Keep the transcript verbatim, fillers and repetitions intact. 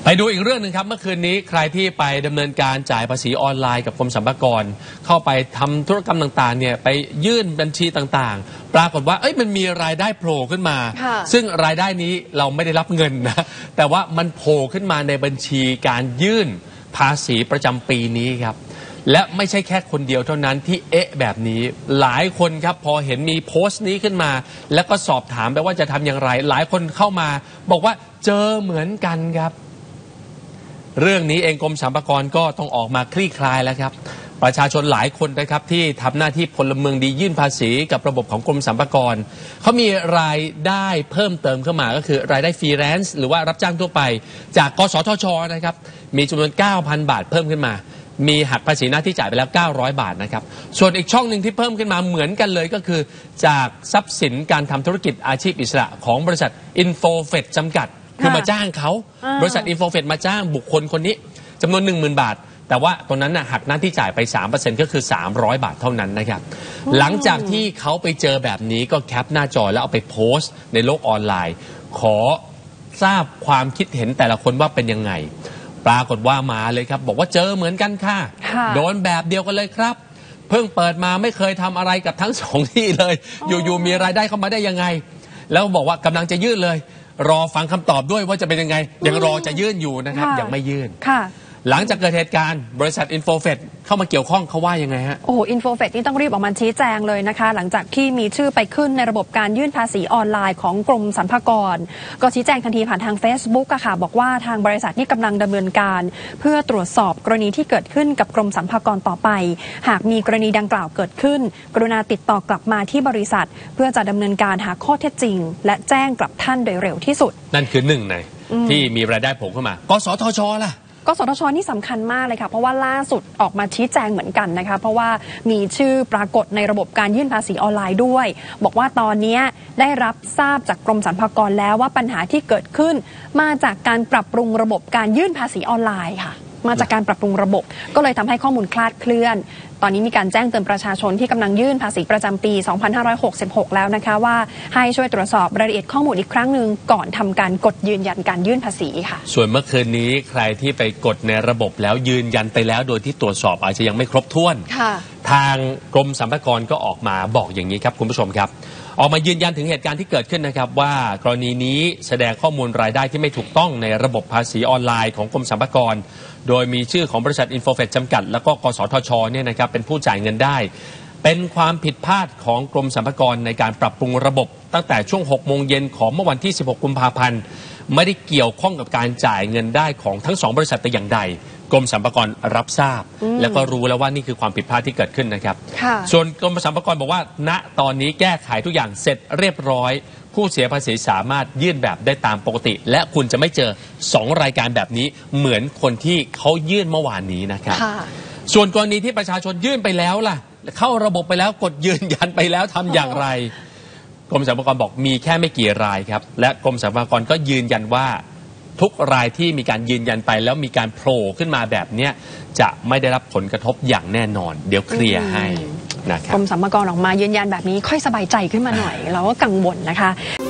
ไปดูอีกเรื่องหนึ่งครับเมื่อคืนนี้ใครที่ไปดำเนินการจ่ายภาษีออนไลน์กับกรมสรรพากรเข้าไปทำธุรกรรมต่างๆเนี่ยไปยื่นบัญชีต่างๆปรากฏว่าเอ้ยมันมีรายได้โผล่ขึ้นมาซึ่งรายได้นี้เราไม่ได้รับเงินนะแต่ว่ามันโผล่ขึ้นมาในบัญชีการยื่นภาษีประจำปีนี้ครับและไม่ใช่แค่คนเดียวเท่านั้นที่เอ๊ะแบบนี้หลายคนครับพอเห็นมีโพสต์นี้ขึ้นมาแล้วก็สอบถามไปว่าจะทำอย่างไรหลายคนเข้ามาบอกว่าเจอเหมือนกันครับเรื่องนี้เองกรมสรรพากรก็ต้องออกมาคลี่คลายแล้วครับประชาชนหลายคนนะครับที่ทำหน้าที่พลเมืองดียื่นภาษีกับระบบของกรมสรรพากรเขามีรายได้เพิ่มเติมเข้ามาก็คือรายได้ฟรีแลนซ์หรือว่ารับจ้างทั่วไปจากกสทช.นะครับมีจำนวน เก้าพัน บาทเพิ่มขึ้นมามีหักภาษีหน้าที่จ่ายไปแล้วเก้าร้อยบาทนะครับส่วนอีกช่องหนึ่งที่เพิ่มขึ้นมาเหมือนกันเลยก็คือจากทรัพย์สินการทำธุรกิจอาชีพอิสระของบริษัท InfoFed จำกัดคือมาจ้างเขาบริษัท InfoFed มาจ้างบุคคลคนนี้จำนวน หนึ่งหมื่น บาทแต่ว่าตรงนั้นน่ะหักหน้าที่จ่ายไป สามเปอร์เซ็นต์ ก็คือสามร้อยบาทเท่านั้นนะครับหลังจากที่เขาไปเจอแบบนี้ก็แคปหน้าจอแล้วเอาไปโพสต์ในโลกออนไลน์ขอทราบความคิดเห็นแต่ละคนว่าเป็นยังไงปรากฏว่ามาเลยครับบอกว่าเจอเหมือนกันค่ะโดนแบบเดียวกันเลยครับเพิ่งเปิดมาไม่เคยทำอะไรกับทั้งสองที่เลยอยู่ๆมีรายได้เข้ามาได้ยังไงแล้วบอกว่ากำลังจะยื่นเลยรอฟังคำตอบด้วยว่าจะเป็นยังไงยังรอจะยื่นอยู่นะครับยังไม่ยื่นหลังจากเกิดเหตุการณ์บริษัท InfoFed เข้ามาเกี่ยวข้องเขาว่ายังไงฮะโอ้ InfoFed นี่ต้องรีบออกมาชี้แจงเลยนะคะหลังจากที่มีชื่อไปขึ้นในระบบการยื่นภาษีออนไลน์ของกรมสรรพากรก็ชี้แจงทันทีผ่านทาง Facebook อะค่ะบอกว่าทางบริษัทนี่กำลังดำเนินการเพื่อตรวจสอบกรณีที่เกิดขึ้นกับกรมสรรพากรต่อไปหากมีกรณีดังกล่าวเกิดขึ้นกรุณาติดต่อกลับมาที่บริษัทเพื่อจะดำเนินการหาข้อเท็จจริงและแจ้งกลับท่านโดยเร็วที่สุดนั่นคือหนึ่งในที่มีรายได้โผล่เข้ามากสทช.ล่ะกสทช.นี่สำคัญมากเลยค่ะเพราะว่าล่าสุดออกมาชี้แจงเหมือนกันนะคะเพราะว่ามีชื่อปรากฏในระบบการยื่นภาษีออนไลน์ด้วยบอกว่าตอนนี้ได้รับทราบจากกรมสรรพากรแล้วว่าปัญหาที่เกิดขึ้นมาจากการปรับปรุงระบบการยื่นภาษีออนไลน์ค่ะมาจากการปรับปรุงระบบก็เลยทำให้ข้อมูลคลาดเคลื่อนตอนนี้มีการแจ้งเตือนประชาชนที่กำลังยื่นภาษีประจำปี สองพันห้าร้อยหกสิบหก แล้วนะคะว่าให้ช่วยตรวจสอบรายละเอียดข้อมูลอีกครั้งหนึ่งก่อนทำการกดยืนยันการยื่นภาษีค่ะส่วนเมื่อคืนนี้ใครที่ไปกดในระบบแล้วยืนยันไปแล้วโดยที่ตรวจสอบอาจจะยังไม่ครบถ้วนทางกรมสรรพากรก็ออกมาบอกอย่างนี้ครับคุณผู้ชมครับออกมายืนยันถึงเหตุการณ์ที่เกิดขึ้นนะครับว่ากรณีนี้แสดงข้อมูลรายได้ที่ไม่ถูกต้องในระบบภาษีออนไลน์ของกรมสรรพากรโดยมีชื่อของบริษัท InfoFed จำกัดแล้วก็กสทช.เนี่ยนะครับเป็นผู้จ่ายเงินได้เป็นความผิดพลาดของกรมสรรพากรในการปรับปรุงระบบตั้งแต่ช่วงหกโมงเย็นของเมื่อวันที่สิบหกกุมภาพันธ์ไม่ได้เกี่ยวข้องกับการจ่ายเงินได้ของทั้งสองบริษัทแต่อย่างใดกรมสรรพากรรับทราบแล้วก็รู้แล้วว่านี่คือความผิดพลาดที่เกิดขึ้นนะครับส่วนกรมสรรพากรบอกว่าณตอนนี้แก้ไขทุกอย่างเสร็จเรียบร้อยผู้เสียภาษีสามารถยื่นแบบได้ตามปกติและคุณจะไม่เจอสองรายการแบบนี้เหมือนคนที่เขายื่นเมื่อวานนี้นะครับส่วนกรณีที่ประชาชนยื่นไปแล้วล่ะเข้าระบบไปแล้วกดยืนยันไปแล้วทำอย่างไรกรมสรรพากรบอกมีแค่ไม่กี่รายครับและกรมสรรพากรก็ยืนยันว่าทุกรายที่มีการยืนยันไปแล้วมีการโผล่ขึ้นมาแบบนี้จะไม่ได้รับผลกระทบอย่างแน่นอนเดี๋ยวเคลียร์ให้นะครับกรมสรรพากรออกมายืนยันแบบนี้ค่อยสบายใจขึ้นมาหน่อยเราก็กังวลนะคะ